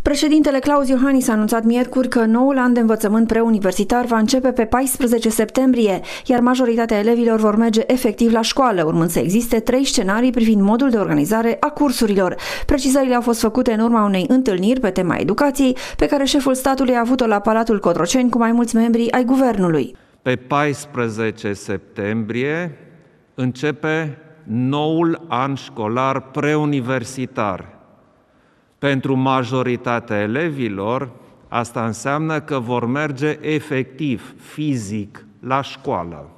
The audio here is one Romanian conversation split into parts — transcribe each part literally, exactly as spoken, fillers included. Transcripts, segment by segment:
Președintele Claus Iohannis a anunțat miercuri că noul an de învățământ preuniversitar va începe pe paisprezece septembrie, iar majoritatea elevilor vor merge efectiv la școală, urmând să existe trei scenarii privind modul de organizare a cursurilor. Precizările au fost făcute în urma unei întâlniri pe tema educației, pe care șeful statului a avut-o la Palatul Cotroceni cu mai mulți membri ai guvernului. Pe paisprezece septembrie începe noul an școlar preuniversitar. Pentru majoritatea elevilor, asta înseamnă că vor merge efectiv, fizic, la școală.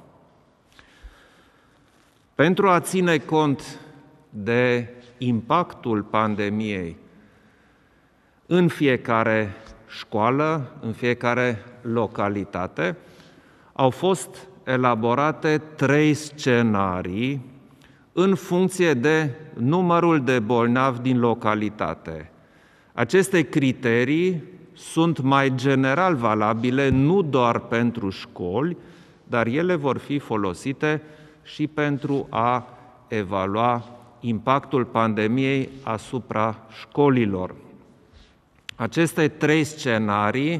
Pentru a ține cont de impactul pandemiei în fiecare școală, în fiecare localitate, au fost elaborate trei scenarii în funcție de numărul de bolnavi din localitate. Aceste criterii sunt mai general valabile nu doar pentru școli, dar ele vor fi folosite și pentru a evalua impactul pandemiei asupra școlilor. Aceste trei scenarii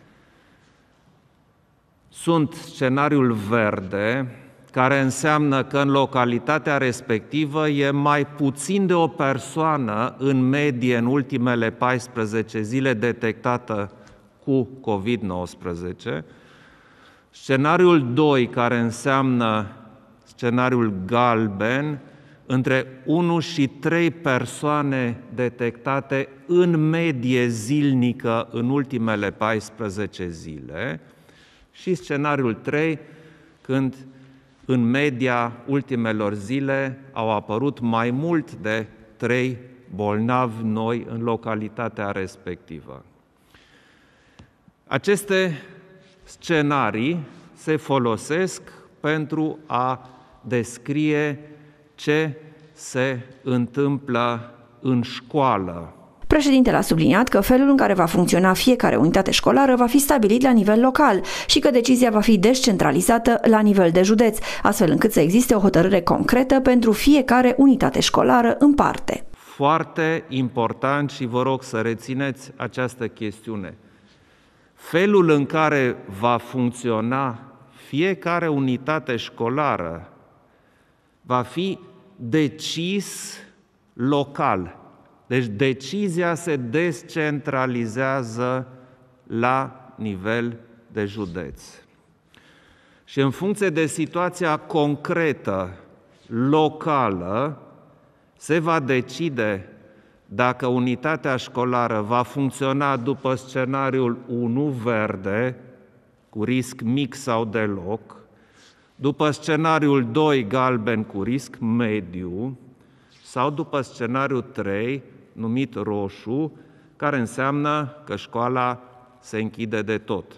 sunt scenariul verde, care înseamnă că în localitatea respectivă e mai puțin de o persoană în medie în ultimele paisprezece zile detectată cu covid nouăsprezece. Scenariul doi, care înseamnă scenariul galben, între unu și trei persoane detectate în medie zilnică în ultimele paisprezece zile. Și scenariul trei, când în media ultimelor zile au apărut mai mult de trei bolnavi noi în localitatea respectivă. Aceste scenarii se folosesc pentru a descrie ce se întâmplă în școală. Președintele a subliniat că felul în care va funcționa fiecare unitate școlară va fi stabilit la nivel local și că decizia va fi descentralizată la nivel de județ, astfel încât să existe o hotărâre concretă pentru fiecare unitate școlară în parte. Foarte important și vă rog să rețineți această chestiune. Felul în care va funcționa fiecare unitate școlară va fi decis local. Deci decizia se descentralizează la nivel de județ. Și în funcție de situația concretă, locală, se va decide dacă unitatea școlară va funcționa după scenariul unu verde, cu risc mic sau deloc, după scenariul doi galben cu risc mediu, sau după scenariul trei, numit roșu, care înseamnă că școala se închide de tot.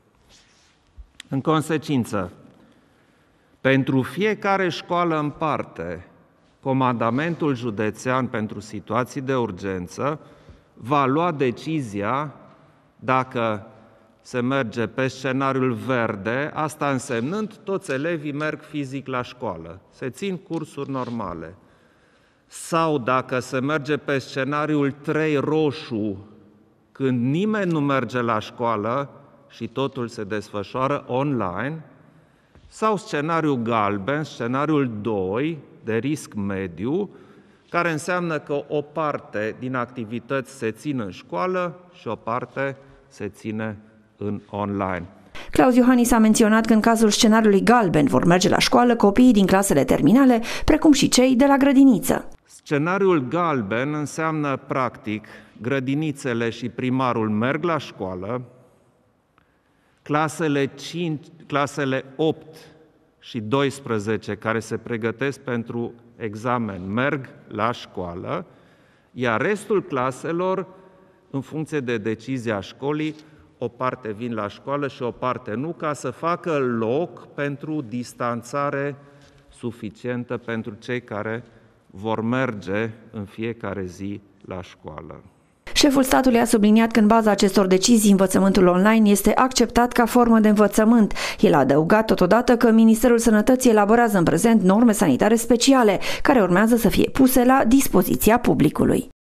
În consecință, pentru fiecare școală în parte, Comandamentul Județean pentru Situații de Urgență va lua decizia dacă se merge pe scenariul verde, asta însemnând toți elevii merg fizic la școală, se țin cursuri normale. Sau dacă se merge pe scenariul trei roșu, când nimeni nu merge la școală și totul se desfășoară online, sau scenariul galben, scenariul doi, de risc mediu, care înseamnă că o parte din activități se țin în școală și o parte se ține în online. Claus Iohannis a menționat că în cazul scenariului galben vor merge la școală copiii din clasele terminale, precum și cei de la grădiniță. Scenariul galben înseamnă, practic, grădinițele și primarul merg la școală, clasele, cinci, clasele opt și doisprezece, care se pregătesc pentru examen, merg la școală, iar restul claselor, în funcție de decizia școlii, o parte vin la școală și o parte nu, ca să facă loc pentru distanțare suficientă pentru cei care vor merge în fiecare zi la școală. Șeful statului a subliniat că în baza acestor decizii învățământul online este acceptat ca formă de învățământ. El a adăugat totodată că Ministerul Sănătății elaborează în prezent norme sanitare speciale, care urmează să fie puse la dispoziția publicului.